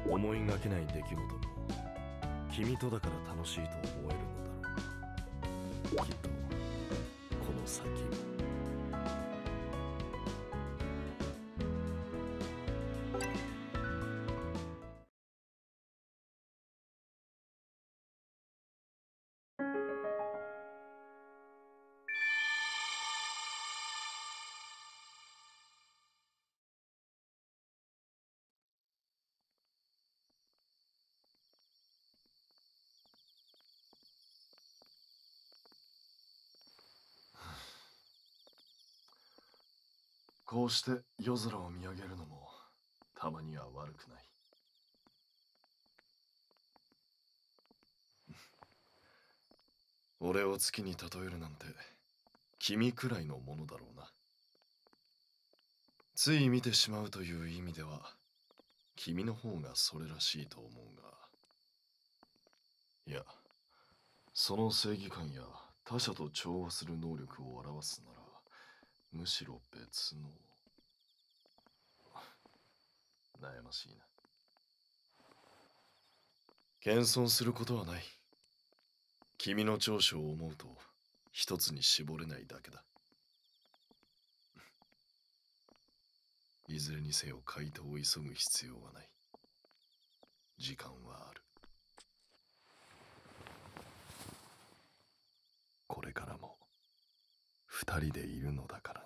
思いがけない出来事も君とだから楽しいと思えるのだろう。きっとこの先も。 こうして夜空を見上げるのもたまには悪くない。俺を月に例えるなんて君くらいのものだろうな。つい見てしまうという意味では君の方がそれらしいと思うが、いや、その正義感や他者と調和する能力を表すならむしろ別の。悩ましいな。謙遜することはない。君の長所を思うと一つに絞れないだけだ。いずれにせよ回答を急ぐ必要はない。時間はある。これからも二人でいるのだからな。